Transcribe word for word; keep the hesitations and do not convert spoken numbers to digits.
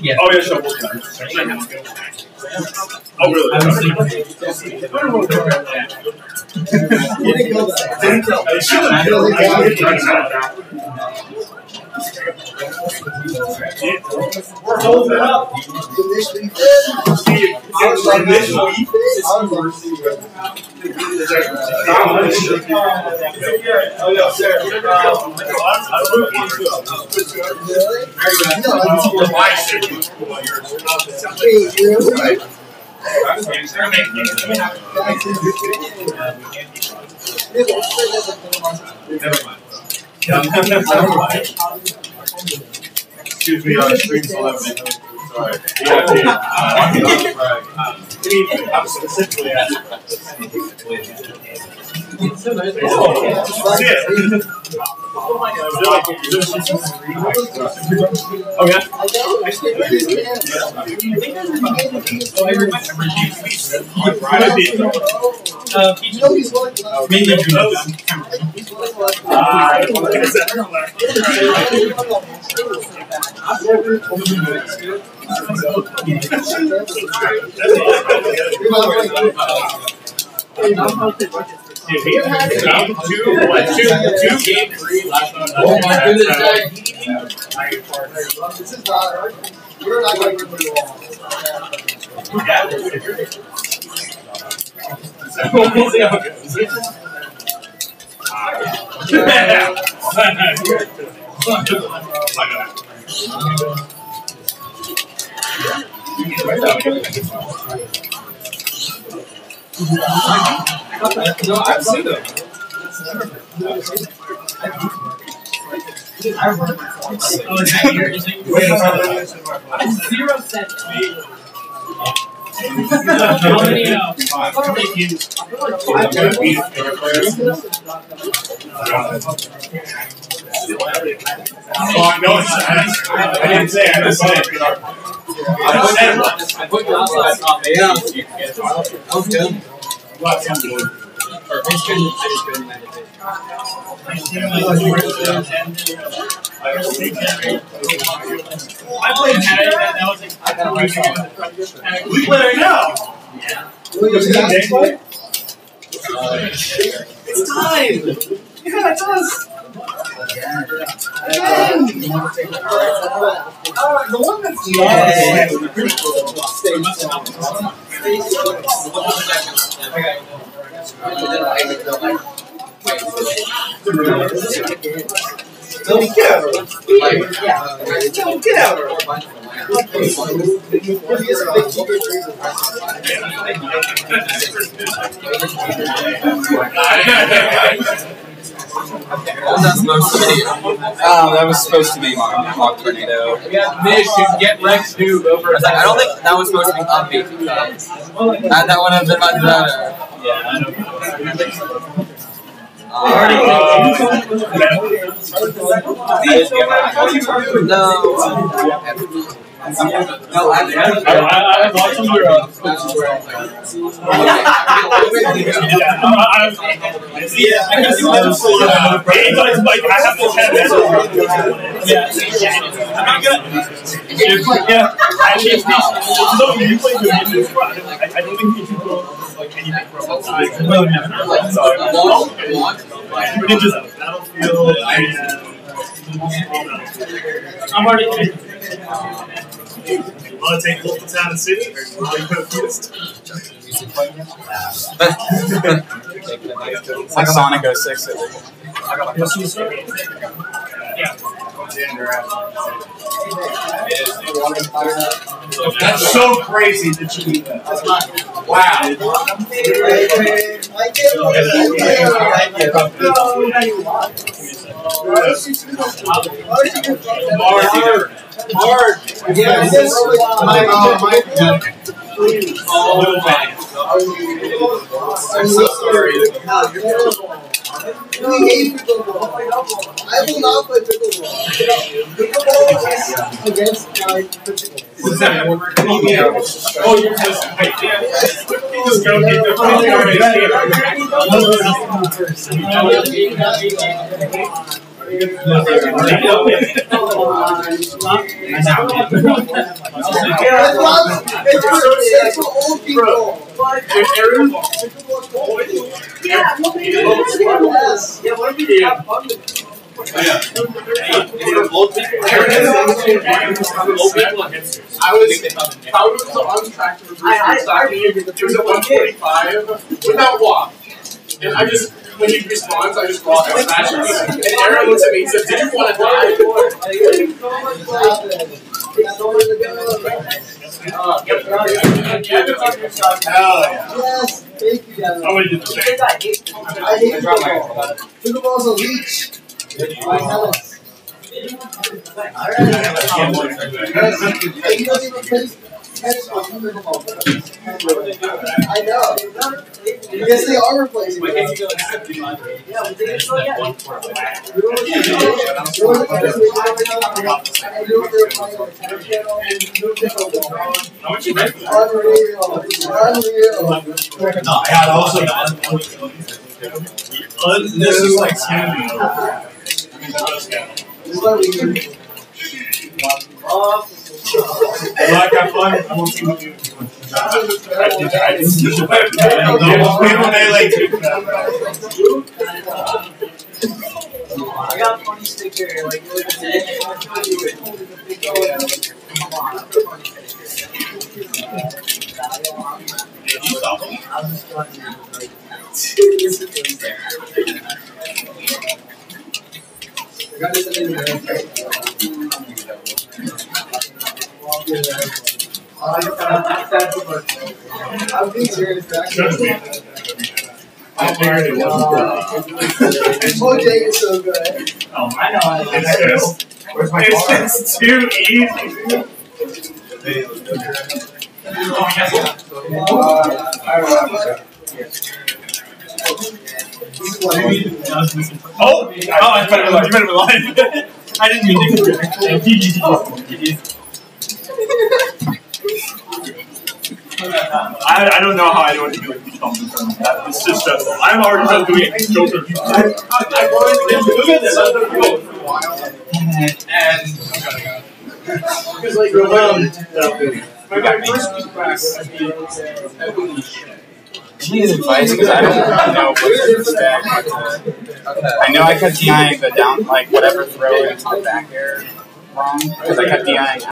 Yeah. Oh, yeah, sure. Oh, really? We're holding up. Oh, no, sir. Excuse me, on screen eleven. Sorry. I'm specifically asking. Oh, yeah? Dude, we have had game two, what, two, two game three last night. Oh my goodness, This is not, we're not going to do it all. We'll see how it goes. No, I've seen them. Zero cents. Oh, I know it's I didn't say it. I didn't say it. I put you outside top eight. Yeah. That was good. Or I just couldn't, I just couldn't meditate. I played Hattie, that was like, I got We play right now. Yeah. It's time. Yeah, it does. Uh, the one that's not pretty cool. Don't get out of it. Don't get out of it. Oh, that was supposed to be my hawk tornado. We got Nish who get Rex Noob over. I was like, I don't think that was supposed to be upbeat. That, that would have been much better. Yeah, I know. Uh, no. No, I I watched some of your. Yeah, I guess you have to slow down. Anybody's like, I have to have this. Yeah, I'm not good. Yeah, I changed these. So you play good. I don't think you can go like anything for a long time. No, no, Ninjas Battlefield. I'm already. Want to take local town and city? Are you confused? It's like Sonic oh six. Yeah. That's so crazy that you eat that. Wow. Hard. Yeah, this my uh, my Oh, I'm so sorry. We hate pickleball. I will not play pickleball. Pickleball is against my pickleball. oh, you're just wait, yeah. Just go get the It's for old people. Yeah, Yes. what do you have fun with? I was how was on track to I I it was at one forty-five without walk. And I just when he responds, I just walk and smash it. And Aaron looks at me and says, "Did you want to die?" Hell yeah. Yes, thank you, Devin. How would you say? I hate pickleball. Pickleball's a leech. My tennis. Alright. He doesn't even play tennis or pickleball. I know. Yes, they are replacing it. Yeah, we did so yeah. How much you make? Unreal. Unreal. No, I had also This is like scamming. This is what we do. Like have fun. I won't see what you do. I did. I didn't. People may like to. I got a funny sticker. Like, look at that. I'll show you it. Come on, I'll put a funny I'm just trying I'm being serious, actually. I figured it wasn't. Mojang is so good. Oh, I know. It's just, it's just too easy. Oh, oh, I better be live. You better be live. I didn't mean to. I, I don't know how anyone can do it. It's just stressful. I'm already done doing it. Joker. I've always been doing this other people for a while. And because like um, my guy first week class, I mean, Do you need advice? Because I don't know what to stack. I know I kept DIing the down, like whatever throw into the back air wrong. Because I kept DIing